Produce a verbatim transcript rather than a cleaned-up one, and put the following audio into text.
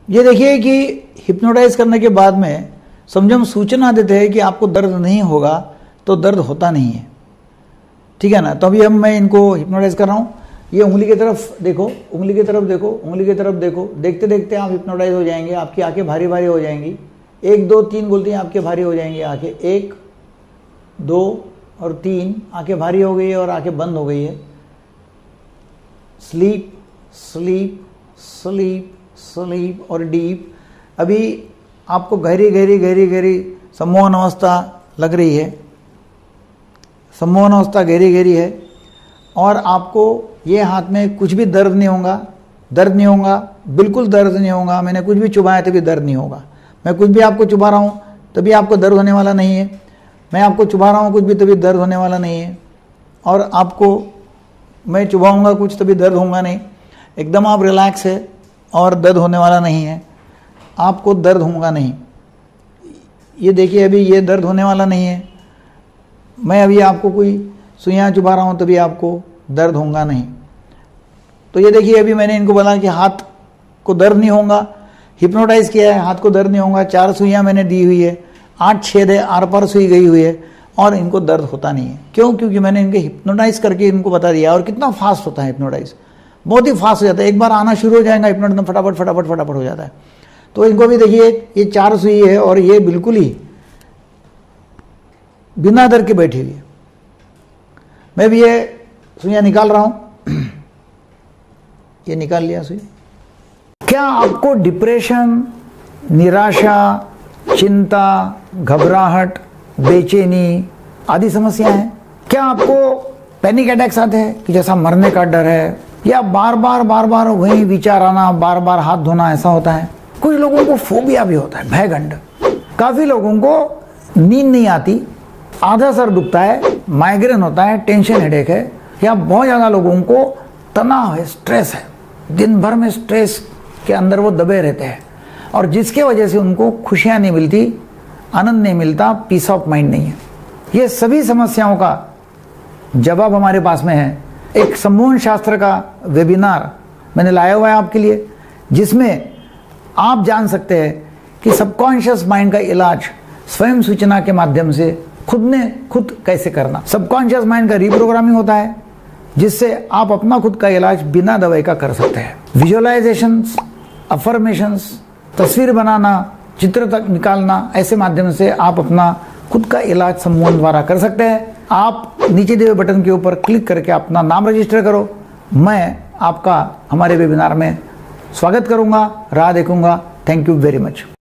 ये देखिए कि हिप्नोटाइज करने के बाद में समझो हम सूचना देते हैं कि आपको दर्द नहीं होगा, तो दर्द होता नहीं है, ठीक है ना। तो अभी हम मैं इनको हिप्नोटाइज कर रहा हूँ। ये उंगली की तरफ देखो, उंगली की तरफ देखो, उंगली की तरफ देखो। देखते देखते आप हिप्नोटाइज हो जाएंगे, आपकी आंखें भारी भारी हो जाएंगी। एक दो तीन बोलते हैं आपके भारी हो जाएंगी आंखें। एक दो और तीन, आंखें भारी हो गई है और आंखें बंद हो गई है। स्लीप स्लीप स्लीप स्लीप और डीप। अभी आपको गहरी गहरी गहरी गहरी सम्मोहन अवस्था लग रही है, सम्मोहन अवस्था गहरी गहरी है। और आपको ये हाथ में कुछ भी दर्द नहीं होगा, दर्द नहीं होगा, बिल्कुल दर्द नहीं होगा। मैंने कुछ भी चुभाया तभी दर्द नहीं होगा। मैं कुछ भी आपको चुभा रहा हूँ तभी आपको दर्द होने वाला नहीं है। मैं आपको चुभा रहा हूँ कुछ भी तभी दर्द होने वाला नहीं है। और आपको मैं चुभाऊँगा कुछ तभी दर्द होगा नहीं। एकदम आप रिलैक्स है और दर्द होने वाला नहीं है, आपको दर्द होगा नहीं। ये देखिए अभी ये दर्द होने वाला नहीं है। मैं अभी आपको कोई सुइयाँ चुभा रहा हूँ तभी आपको दर्द होगा नहीं। तो ये देखिए अभी मैंने इनको बोला कि हाथ को दर्द नहीं होगा, हिप्नोटाइज किया है, हाथ को दर्द नहीं होगा। चार सुइयाँ मैंने दी हुई है, आठ छेद है, आर पार सुई गई हुई है और इनको दर्द होता नहीं है। क्यों? क्योंकि मैंने इनके हिप्नोटाइज करके इनको बता दिया। और कितना फास्ट होता है हिप्नोटाइज, बहुत ही फास्ट हो जाता है। एक बार आना शुरू हो जाएगा हिप्नोटाइज, फटाफट फटाफट फटाफट हो जाता है। तो इनको भी देखिए ये चार सुई है और ये बिल्कुल ही बिना दर्द के बैठी हुई है। मैं भी ये सुइयाँ निकाल रहा हूँ, ये निकाल लिया सुई। क्या आपको डिप्रेशन, निराशा, चिंता, घबराहट, बेचैनी आदि समस्याएं हैं? क्या आपको पैनिक अटैक्स आते हैं कि जैसा मरने का डर है, या बार बार बार बार वही विचार आना, बार बार हाथ धोना, ऐसा होता है? कुछ लोगों को फोबिया भी होता है, भयगंड। काफी लोगों को नींद नहीं आती, आधा सर दुखता है, माइग्रेन होता है, टेंशन हेडेक है, या बहुत ज्यादा लोगों को तनाव है, स्ट्रेस है। दिन भर में स्ट्रेस के अंदर वो दबे रहते हैं और जिसके वजह से उनको खुशियां नहीं मिलती, आनंद नहीं मिलता, पीस ऑफ माइंड नहीं है। ये सभी समस्याओं का जवाब हमारे पास में है। एक सम्मोहन शास्त्र का वेबिनार मैंने लाया हुआ है आपके लिए, जिसमें आप जान सकते हैं कि सबकॉन्शियस माइंड का इलाज स्वयं सूचना के माध्यम से खुद ने खुद कैसे करना। सबकॉन्शियस माइंड का रिप्रोग्रामिंग होता है जिससे आप अपना खुद का इलाज बिना दवाई का कर सकते हैं। विजुअलाइजेशंस, अफर्मेशंस, तस्वीर बनाना, चित्र तक निकालना, ऐसे माध्यम से आप अपना खुद का इलाज सम्मोहन द्वारा कर सकते हैं। आप नीचे दिए बटन के ऊपर क्लिक करके अपना नाम रजिस्टर करो। मैं आपका हमारे वेबिनार में स्वागत करूंगा, राह देखूंगा। Thank you very much.